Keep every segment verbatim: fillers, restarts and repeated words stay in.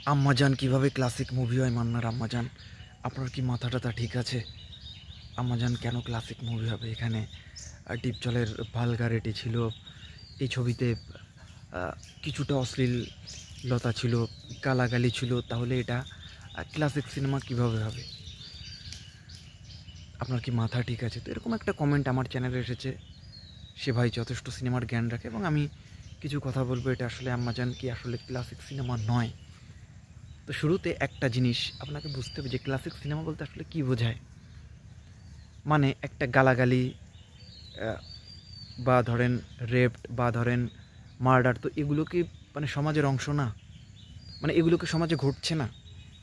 আম্মাজান কীভাবে classic movie হয়? মান্নার আম্মাজান, আপনার কি মাথা টাথা ঠিক আছে? আম্মাজান কেন ক্লাসিক মুভি হবে? এখানে ডিপ জলের ভালগারিটি ছিল, এই ছবিতে কিছুটা অশ্লীলতা ছিল, গালাগালি ছিল, তাহলে এটা ক্লাসিক সিনেমা কিভাবে হবে? আপনার কি মাথা ঠিক আছে? তো এরকম একটা কমেন্ট আমার চ্যানেলে এসেছে। সে ভাই যথেষ্ট সিনেমার জ্ঞান রাখে এবং আমি কিছু কথা বলবো, এটা আসলে আম্মাজান কি আসলে ক্লাসিক সিনেমা নয়। তো শুরুতে একটা জিনিস আপনাকে বুঝতে হবে যে ক্লাসিক সিনেমা বলতে আসলে কী বোঝায়। মানে একটা গালাগালি বা ধরেন রেপ বা ধরেন মার্ডার, তো এগুলো কি মানে সমাজের অংশ না? মানে এগুলো কি সমাজে ঘটছে না?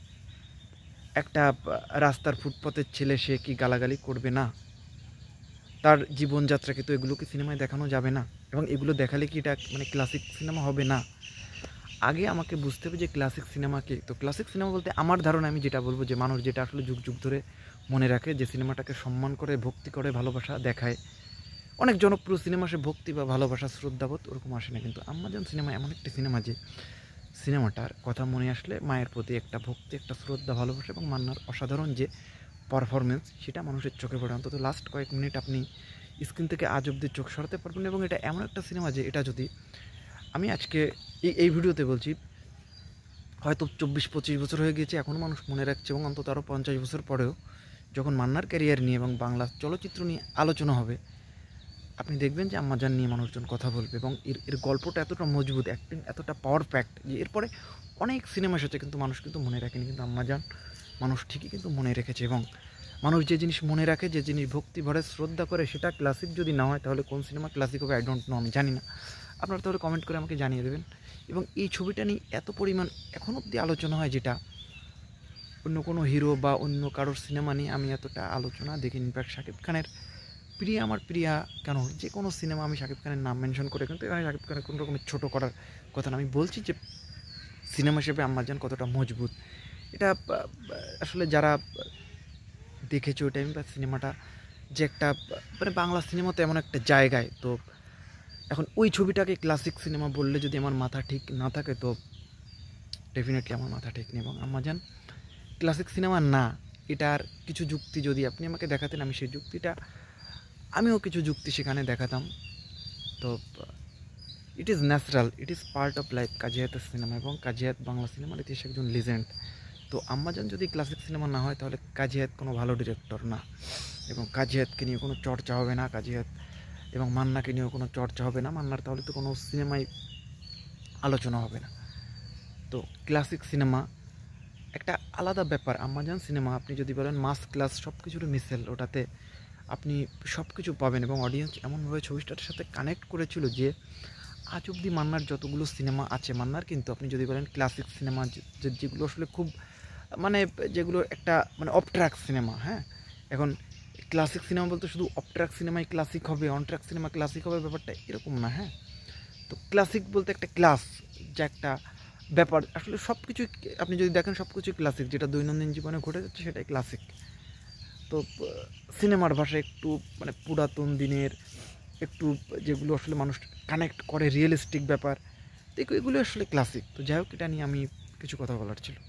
একটা রাস্তার ফুটপাতের ছেলে, সে কি গালাগালি করবে না? তার জীবনযাত্রাকে তো এগুলো কি সিনেমায় দেখানো যাবে না? এবং এগুলো দেখালে কি এটা মানে ক্লাসিক সিনেমা হবে না? আগে আমাকে বুঝতে হবে যে ক্লাসিক সিনেমাকে, তো ক্লাসিক সিনেমা বলতে আমার ধারণা, আমি যেটা বলবো যে মানুষ যেটা আসলে যুগ যুগ ধরে মনে রাখে, যে সিনেমাটাকে সম্মান করে, ভক্তি করে, ভালোবাসা দেখায়। অনেক জনপ্রিয় সিনেমা, সে ভক্তি বা ভালোবাসা শ্রদ্ধাবোধ ওরকম আসে না, কিন্তু আম্মাজান সিনেমা এমন একটি সিনেমা যে সিনেমাটার কথা মনে আসলে মায়ের প্রতি একটা ভক্তি, একটা শ্রদ্ধা, ভালোবাসা এবং মান্নার অসাধারণ যে পারফরমেন্স, সেটা মানুষের চোখে পড়ে। অন্তত লাস্ট কয়েক মিনিট আপনি স্ক্রিন থেকে আজ অব্দি চোখ সরাতে পারবেন। এবং এটা এমন একটা সিনেমা যে এটা যদি আমি আজকে এই এই ভিডিওতে বলছি, হয়তো চব্বিশ পঁচিশ বছর হয়ে গিয়েছে, এখনও মানুষ মনে রাখছে, এবং অন্তত আরও পঞ্চাশ বছর পরেও যখন মান্নার ক্যারিয়ার নিয়ে এবং বাংলা চলচ্চিত্র নিয়ে আলোচনা হবে, আপনি দেখবেন যে আম্মাজান নিয়ে মানুষজন কথা বলবে। এবং এর এর গল্পটা এতটা মজবুত, অ্যাক্টিং এতটা পাওয়ার প্যাক্ট যে এরপরে অনেক সিনেমা এসেছে কিন্তু মানুষ কিন্তু মনে রাখেনি, কিন্তু আম্মাজান মানুষ ঠিকই কিন্তু মনে রেখেছে। এবং মানুষ যে জিনিস মনে রাখে, যে জিনিস ভক্তি ভরে শ্রদ্ধা করে, সেটা ক্লাসিক যদি না হয় তাহলে কোন সিনেমা ক্লাসিক হবে আই ডোন্ট নো, আমি জানি না। আপনারা তাহলে কমেন্ট করে আমাকে জানিয়ে দেবেন। এবং এই ছবিটা নিয়ে এত পরিমাণ এখন অবধি আলোচনা হয়, যেটা অন্য কোনো হিরো বা অন্য কারোর সিনেমা নিয়ে আমি এতটা আলোচনা দেখিনি। ইনফ্যাক্ট শাকিব খানের প্রিয়া, আমার প্রিয়া কেন, যে কোনো সিনেমা আমি শাকিব খানের নাম মেনশন করে, কিন্তু এখানে শাকিব খানের কোনো রকমের ছোটো করার কথা না। আমি বলছি যে সিনেমা হিসেবে আম্মাজান কতটা মজবুত, এটা আসলে যারা দেখেছে ওই টাইম বা সিনেমাটা যে একটা মানে বাংলা সিনেমাতে এমন একটা জায়গায়, তো এখন ওই ছবিটাকে ক্লাসিক সিনেমা বললে যদি আমার মাথা ঠিক না থাকে, তো ডেফিনেটলি আমার মাথা ঠিক নেই। এবং আম্মাজান ক্লাসিক সিনেমা না, এটার কিছু যুক্তি যদি আপনি আমাকে দেখাতেন, আমি সেই যুক্তিটা আমিও কিছু যুক্তি সেখানে দেখাতাম। তো it is natural, it is part of life Kazi হায়াতের সিনেমা, এবং কাজী হায়াত বাংলা সিনেমার ইতিহাসে একজন লিজেন্ড। তো আম্মাজান যদি ক্লাসিক সিনেমা না হয়, তাহলে কাজী হায়াত কোনো ভালো ডিরেক্টর না, এবং কাজী হায়াতকে নিয়ে কোনো চর্চা হবে না, কাজী হায়াত এবং মান্নাকে নিয়েও কোনো চর্চা হবে না, মান্নার তাহলে তো কোনো সিনেমাই আলোচনা হবে না। তো ক্লাসিক সিনেমা একটা আলাদা ব্যাপার। আম্মাজান সিনেমা আপনি যদি বলেন মাস ক্লাস, সব কিছুর মিশেল, ওটাতে আপনি সব কিছু পাবেন। এবং অডিয়েন্স এমনভাবে ছবিটার সাথে কানেক্ট করেছিল যে আজ অবধি মান্নার যতগুলো সিনেমা আছে, মান্নার কিন্তু আপনি যদি বলেন ক্লাসিক সিনেমা, যে যেগুলো আসলে খুব মানে যেগুলো একটা মানে অফ ট্র্যাক সিনেমা, হ্যাঁ, এখন ক্লাসিক সিনেমা বলতে শুধু অফ ট্র্যাক সিনেমাই ক্লাসিক হবে, অন ট্র্যাক সিনেমা ক্লাসিক হবে, ব্যাপারটা এরকম না। হ্যাঁ, তো ক্লাসিক বলতে একটা ক্লাস, যে একটা ব্যাপার, আসলে সব কিছুই আপনি যদি দেখেন সব কিছুই ক্লাসিক, যেটা দৈনন্দিন জীবনে ঘটে যাচ্ছে সেটাই ক্লাসিক। তো সিনেমার ভাষায় একটু মানে পুরাতন দিনের একটু যেগুলো আসলে মানুষ কানেক্ট করে, রিয়েলিস্টিক ব্যাপার, তো এগুলো আসলে ক্লাসিক। তো যাই হোক, এটা নিয়ে আমি কিছু কথা বলার ছিল।